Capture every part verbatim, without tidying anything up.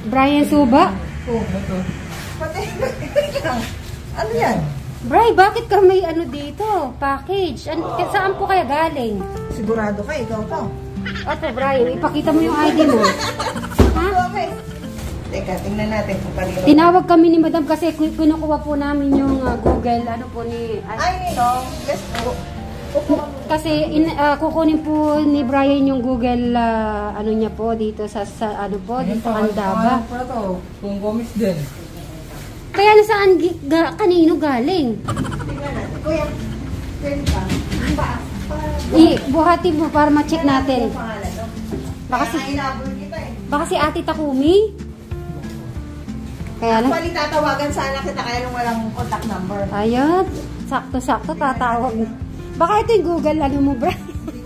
Brian Suba? Oo, ito. Pati, lang. Ano yan? Bray, bakit ka may ano dito? Package? An saan po kaya galing? Sigurado ka, ikaw to. Opo, Brian, ipakita mo yung I D mo. Ha? Okay. Teka, tingnan natin kung kanino. Tinawag kami ni Madam kasi kinukuha po namin yung uh, Google, ano po ni... Uh, Ay, Ninong. Yes po. Kasi in, uh, kukunin po ni Brian yung Google, uh, ano niya po, dito sa, sa ano po, dito sa Candaba. Ano to? Kung Gomez din. Kaya nasaan ga, kanino galing? Tingnan natin. Kuya, pen pa. Pa. I, buhati mo para ma-check natin. Baka si, Inabol kita eh. baka si Ate Takumi? Kaya lang. Actually, tatawagan sana kita kaya nung walang contact number. Ayun, sakto-sakto tatawag. Baka ito yung Google, ano mo, bro?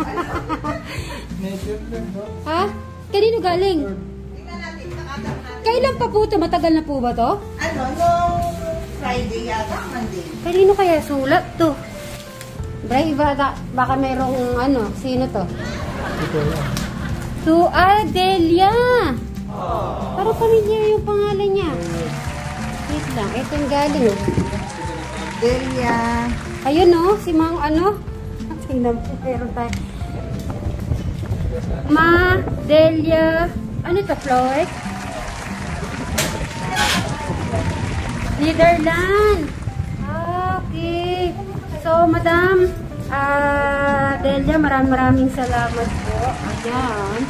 Ha? Kanino galing? Tingnan natin, nakatak natin. Kailan pa po ito? Matagal na po ba to? Ano, nung Friday yata, Monday. Kanino kaya sulat to? Bray, baka, baka merong ano, sino to? To Adelia! Parang familiar yung pangalan niya. Wait lang, ito yung galing. Delia. Ayun no, si Mang ano? Tingnan po, meron tayo. Ma, Delia, ano to, Floyd? Netherlands. Okay. So, Madam, uh, Delia, maraming maraming salamat po. Ayan.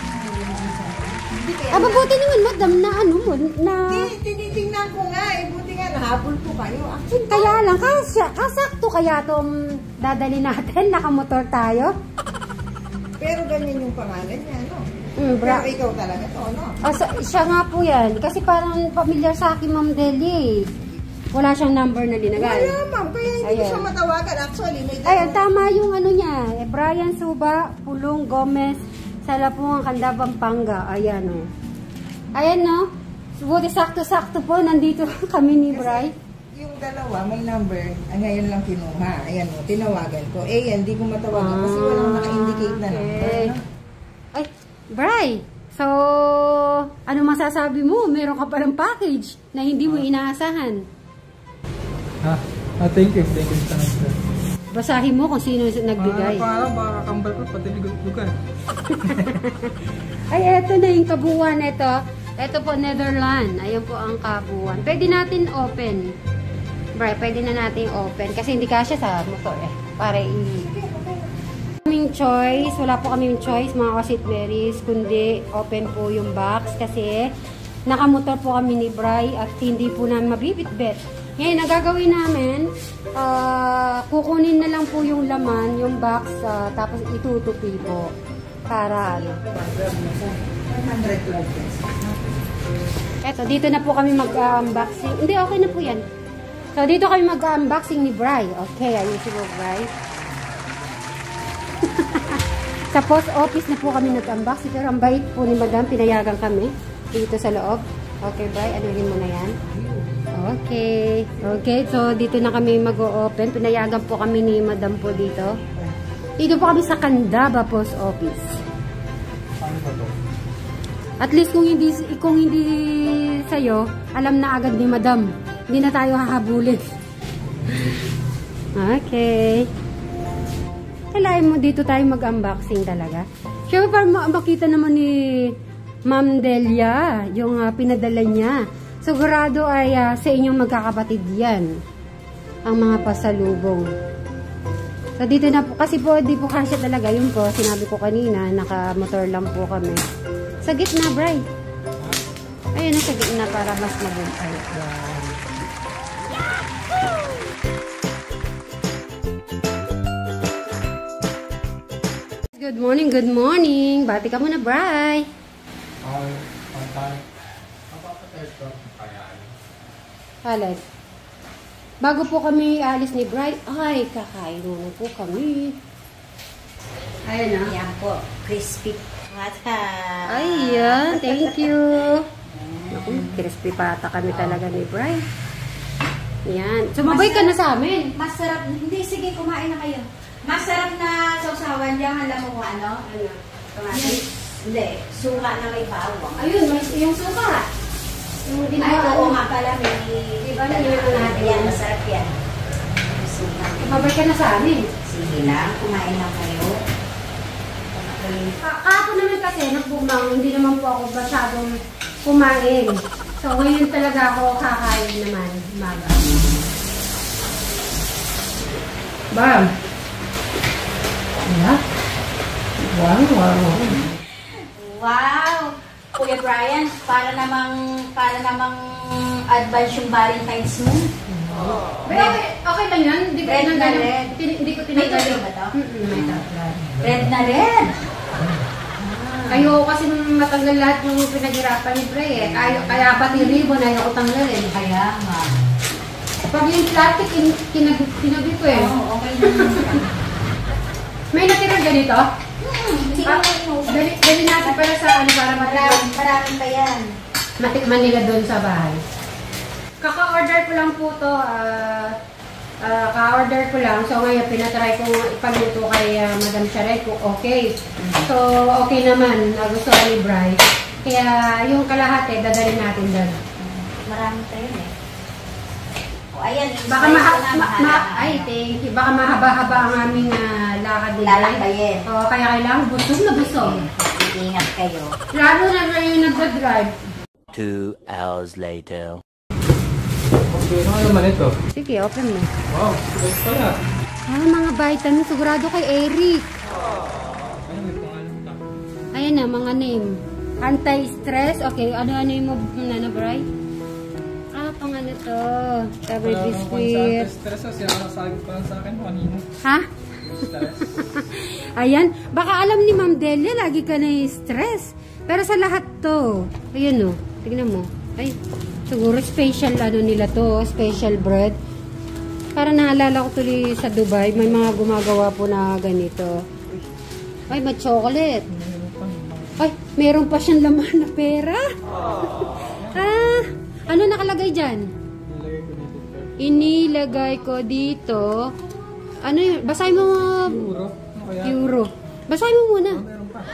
Ah, mabuti naman, Madam, na ano mo, na... Tinitingnan ko nga eh. Buti nga, nahabol ko kayo. Actually, Kaya lang, kasya, kasakto kaya itong dadali natin, nakamotor tayo. pero ganyan yung pangalan niya, no? Mm, bra. Pero ikaw talaga to, no? Ah, sa, siya nga po yan. Kasi parang familiar sa akin, Ma'am Delia. Wala siyang number na linagay. Wala, ma'am. Kaya hindi ko Ayan. siya matawagan. Actually, may Ayan, tama yung ano niya. Eh, Brian Suba, Pulong Gomez, Salapungan, Canda, Pampanga. Ayan, o. Oh. Ayan, no? Buti sakto-sakto po. Nandito kami ni Bri. Yung dalawa, may number. Ay, ngayon lang kinuha. Ayan, o. Tinawagan ko. Eh, yan. Hindi ko matawagan kasi walang naka-indicate na number. Okay. No? Ay, Bri. So, ano masasabi mo? Meron ka palang package na hindi mo inaasahan. Ha? Ah, thank you. Thank you. Thank you. Basahin mo kung sino nagbigay. Ah, parang baka kakambal ko, pati lugar. Ay, eto na yung kabuuan nito. Ito po, Netherlands. Ayan po ang kabuuan. Pwede natin open. Bri, pwede na natin open. Kasi hindi kasya sa motor eh. Para i... Kaming choice. Wala po kaming choice, mga kasitberries. Kundi open po yung box. Kasi nakamotor po kami ni Bri at hindi po namin mabibitbit. Ngayon, nagagawin namin, uh, kukunin na lang po yung laman, yung box, uh, tapos itutupi po. Para ano. one hundred plus. Eto, dito na po kami mag-unboxing. Hindi, okay na po yan. So, dito kami mag-unboxing ni Bri. Okay, ayusin mo, Bri. Sa post office na po kami nag-unboxing. Pero ang bait po ni Madam, pinayagan kami dito sa loob. Okay, Bri, anuhin mo na yan. Okay. Okay, so dito na kami mag-o-open. Pinayagan po kami ni Madam po dito. Dito po kami sa Candaba Post Office. At least kung hindi kung hindi sa'yo, alam na agad ni Madam. Hindi na tayo hahabulin. Okay. Kailangan mo dito tayo mag-unboxing talaga. Sure, para makita naman ni Ma'am Delia yung uh, pinadala niya. Sigurado ay uh, sa inyong magkakapatid yan. Ang mga pasalubong. So dito na po, kasi po di po kasya talaga. Yun po, sinabi ko kanina, naka-motor lang po kami. Sa gitna, Bri. Ayun na, sa gitna para mas mabuhay. Yan. Good morning, good morning. Bati ka muna, Bri. Ay, pantay. Mapapatest ko. Halit. Bago po kami alis ni Bri, ay, kakain muna po kami. Ayan na. Yan po, crispy pata. Ayan, thank you. Naku, crispy pata kami talaga ni Bri. Yan. Sumabay ka na sa amin. Masarap, hindi, sige, kumain na kayo. Masarap na sausawan diyan, alam mo kung ano? Ano? Kamatis? Hindi, suka na may bawang. Ayun, may yung suka. Yung Ay, ginawa. oo nga pala. May... Diba na yun natin? Yan, masarap yan. Suka. Mabay ka na sa amin. Sige lang, kumain na kayo. Ka- Kahapon naman kasi, nagbumang, hindi naman po ako masyadong kumain. So, ngayon talaga ako kakain naman, umaga. Bam! Yeah. Wow, wow, wow. Wow! Kuya Brian, para namang, para namang advance yung Valentine's mo. Pero okay, okay lang yan. Hindi ko Red na tinanggal. red. Tin- Hindi ko May tinanggal. totoo ba to? Mm-mm, may totoo. Red na red. Ayoko kasi matanggal lahat yung pinaghirapan ni Bray eh. Kaya, kaya pati ribbon ayoko tanggalin. Kaya nga. Pag yung plastic, kin kinag kinabi ko eh. Oo, okay naman. May natirang ganito? Hmm, hindi ko Ah, na dali, dali natin para sa ano, para matikman, Marami, marami pa yan. matikman nila doon sa bahay. Kaka-order ko lang po to. ah ah, ka-order ko lang. So ngayon, pinatry ko ipagluto kay ah, Madam Charet kung okay. So, okay naman. Nagustuhan ni Bray. Kaya yung kalahati, dadalhin natin doon. Marami pa yun eh. O, ayan. Baka i-slice maha, ko na, ma, mahaba. ma, ay, thank you. Baka mahaba-haba ang aming ah, lakad nila. Lalakbayin. Oo, kaya kailangan busog na busog. Ingat kayo. Lalo na kayo nagdadrive. Two hours later. Okay, ano naman ito? Sige, open mo. Wow, sulit pala. Ah, mga vitamin. Sigurado kay Eric. Ano, may pangalan na. Ayan na, mga name. Anti-stress. Okay, ano-ano yung mo na na, Bray? Ah, pang ano to? Double Wala akong biscuit. konsante stress kasi ang nasabi ko lang sa akin kanina. Ha? Stress. Ayan. Baka alam ni Ma'am Delia, lagi ka na stress. Pero sa lahat to. Ayan o. Tignan mo. Ay, siguro special ano nila to. Special bread. Para naalala ko tuloy sa Dubai, may mga gumagawa po na ganito. Ay, may chocolate. Ay, meron pa siyang laman na pera. ah, ano nakalagay dyan? Nilagay ko dito. Inilagay ko dito. Ano yun? Basahin mo. Euro? Ano kaya? Euro. Basahin mo muna. Oh, meron pa.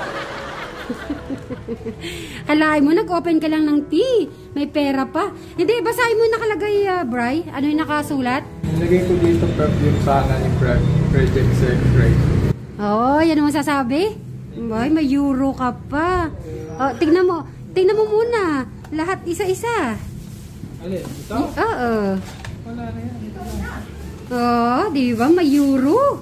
Halain mo, nag-open ka lang ng tea. May pera pa. Hindi, basahin mo yung nakalagay, uh, Bray. Ano yung nakasulat? Nilagay ko dito perfume sana ni Brad. Project Secret. Oh, yan ang masasabi? Boy, may euro ka pa. Oh, tignan mo. Tignan mo muna. Lahat isa-isa. Alin? Ito? Oo. Wala na yan. Ito lang. Oh, di ba? May euro.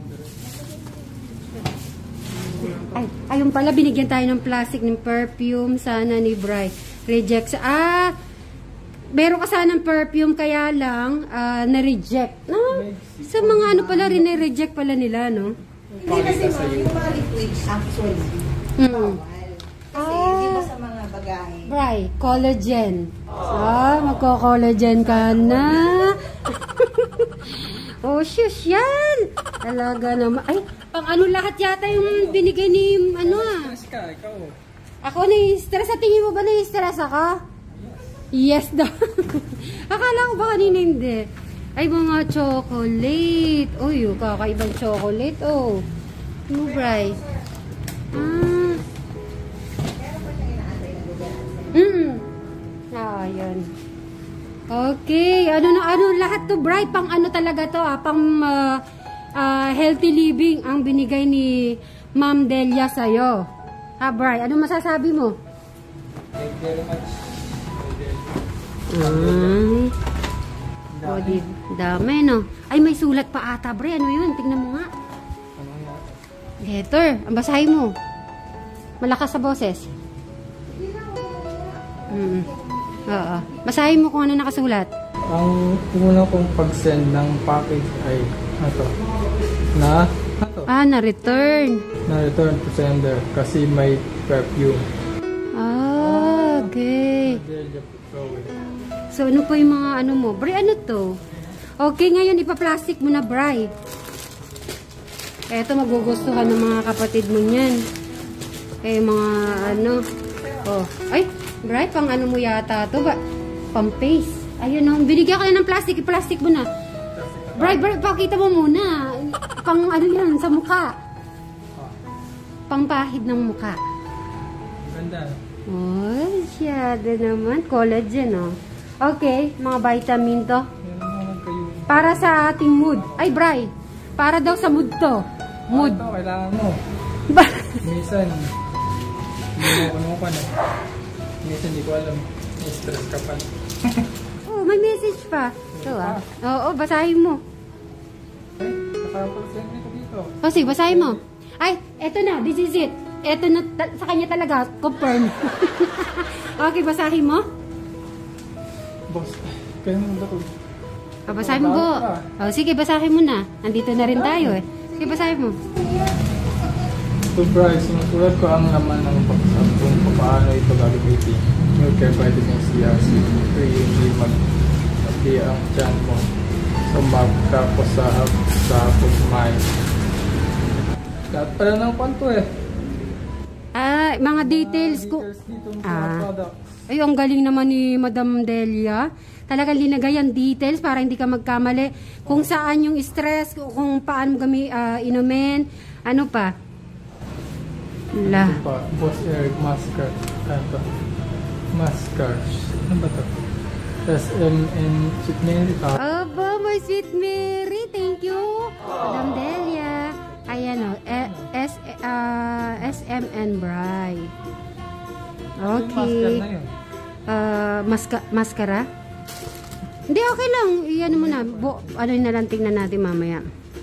Ay, ayun pala, binigyan tayo ng plastic ng perfume. Sana ni Bray. Reject. Ah, meron ka sana ng perfume, kaya lang, ah, na-reject. No? Sa mga ano pala, rin-reject pala nila, no? Hindi kasi ma'am, yung mga liquids actually, Hmm. bawal. Kasi Ah. di ba sa mga bagahe, Bray, collagen. Ah, magko-collagen ka na. Oh, shush, yan. Talaga naman. Ay, pang ano lahat yata yung binigay ni, ano ah. Stress ka, ikaw. Ako na-stress. Sa tingin mo ba na-stress ako? Yes daw. Akala ko ba kanina hindi. Ay, mga chocolate. Uy, yung kakaibang chocolate. Oh. Ano, Bray? Ah. Hmm. Ah, yun. Okay. Ano na, ano lahat to, Bray? Pang ano talaga to, ah? Pang ah, ah, healthy living ang binigay ni Ma'am Delia sa'yo. Ha, Bray? Ano masasabi mo? Thank you very much. Ay. O, di, dami, no? Ay, may sulat pa ata, Bray. Ano yun? Tingnan mo nga. Ano nga? Letter. Ang basahin mo. Malakas sa boses. Mm. Oo. Basahin mo kung ano nakasulat. Ang una kong pag-send ng package ay ito. Na, ito. Ah, na-return. Na-return to sender kasi may perfume. Ah, okay. Delia Petroleum. So, ano po yung mga ano mo? Bray, ano to? Okay, ngayon ipa-plastic mo na, Bray. Eto, magugustuhan ng mga kapatid mo niyan. Eh, mga ano. Oh, ay, Bray, pang ano mo yata to ba? Pang paste. Ayun, no. Binigyan ka na ng plastic. I-plastic mo na. Bray, Bray, pakita mo muna. Pang ano yan, sa mukha. Pang pahid ng mukha. Ganda. Oh, siyado naman. Collagen, oh. Okay, mga vitamin to. Meron naman kayo. Para sa ating mood. Ay, Bri. Para daw sa mood to. Mood. Ito, kailangan mo. Ba? Minsan, hindi mo ano pa na. Minsan, hindi ko alam. May stress ka pa. Oh, may message pa. Ito, ah. Oo, basahin mo. Ay, nakapag-send nito dito. O, sige, basahin mo. Ay, eto na. This is it. Eto na, ta- sa kanya talaga. Confirm. Okay, basahin mo. Boss, kaya mo ba ito? Ah, basahin mo po. Oh, sige, basahin mo na. Nandito na rin tayo eh. Sige, basahin mo. To Bryce, sinusulat ko ang laman ng pagsab kung paano ito gagamitin. New care vitamins C R C. Ito hindi mag-pati ang tiyan mo. So, magtapos sa sa pagmain. Lahat pala ng kwanto eh. Ah, mga details ko. Details dito ng mga Ah. products. Ay, ang galing naman ni Madam Delia. Talagang linagay ang details para hindi ka magkamali. Kung saan yung stress, kung paano gami, ah, inumin, ano pa. La. Ito pa, Boss Eric Mascar. Ano to? Mascar. Ano ba to? S M N Sweet Mary. Ah, Aba, my sweet Mary. Thank you, Madam Delia. Ayan o, eh, S, ah, S M N Bry. Okay. Mascar na yun. Ah, maska maskara? Hindi, okay lang. Iyan mo na. Bo, ano na lang, tingnan natin mamaya.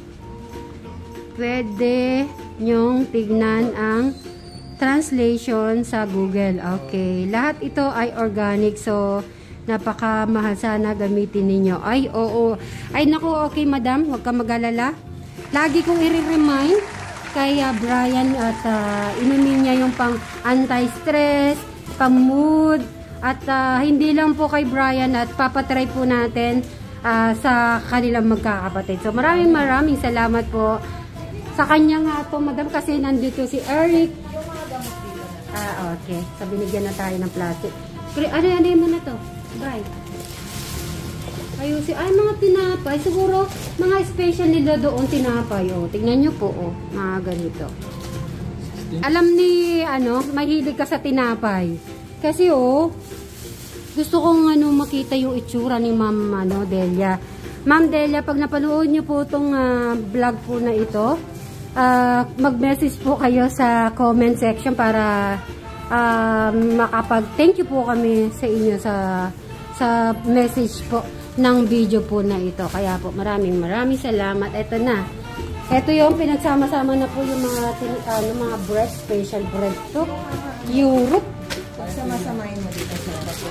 Pwede nyong tignan ang translation sa Google. Okay. Lahat ito ay organic. So, napakamahal, sana gamitin ninyo. Ay, oo. Ay, naku, okay, madam. Huwag ka mag-alala. Lagi kong i-remind kay uh, Brian at uh, inumin niya yung pang anti-stress, pang mood, at uh, hindi lang po kay Brian at papatry po natin uh, sa kanilang magkakapatid. So maraming maraming salamat po sa kanya nga to, madam, kasi nandito si Eric. Ah, okay. So binigyan na tayo ng plastic. Ano yan mo na to? Brian. Ayusin. Ay, mga tinapay. Siguro, mga special nila doon tinapay. O, tignan nyo po, o. Mga ganito. Alam ni, ano, mahilig ka sa tinapay. Kasi, o, gusto kong, ano, makita yung itsura ni Ma'am, ano, Delia. Ma'am Delia, pag napanood nyo po itong uh, vlog po na ito, uh, mag-message po kayo sa comment section para uh, makapag-thank you po kami sa inyo sa, sa message po ng video po na ito. Kaya po maraming maraming salamat. Ito na. Ito yung pinagsama-sama na po yung mga ano, mga bread, special bread to. Europe. Sama-samahin mo dito sa baso.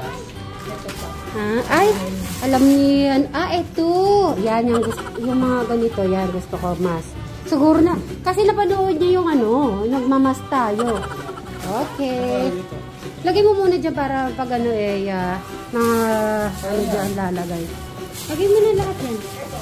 Ah, ay, alam niyo yan. Ah, ito. Yan yung, gusto, yung mga ganito. Yan gusto ko mas. Siguro na. Kasi napanood niyo yung ano, nagmamas tayo. Okay. Lagay mo muna dyan para pag ano eh, uh, mga ano dyan lalagay. Lagay mo na lahat yan.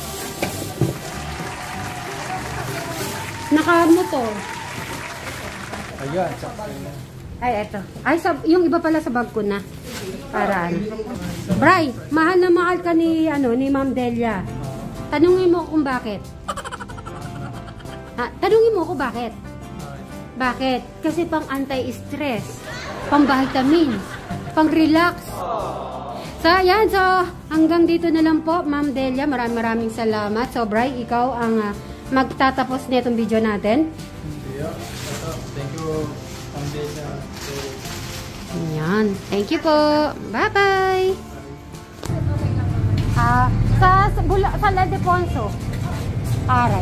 Naka-motor. ayan, sakto na. Ay, eto. Ay, sab yung iba pala sa bag ko na. Para ano. Bray, mahal na mahal ka ni, ano, ni Ma'am Delia. Tanungin mo kung bakit. Ha, tanungin mo kung bakit. Bakit? Kasi pang anti-stress, pang vitamins, pang relax. So, ayan. So, hanggang dito na lang po, Ma'am Delia. Maraming maraming salamat. So, Bray, ikaw ang uh, magtatapos nitong video natin. Thank you, Ma'am Delia. Ayan. Thank you po. Bye-bye. Ah, sa sa, Bula, sa La Deponso. Aray.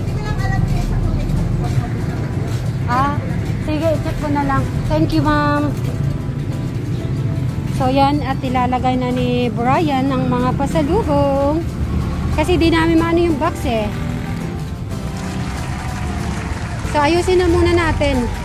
Ah, sige, check ko na lang. Thank you, ma'am. So, yan. At ilalagay na ni Brian ang mga pasalubong. Kasi di namin maano yung box eh. So, ayusin na muna natin.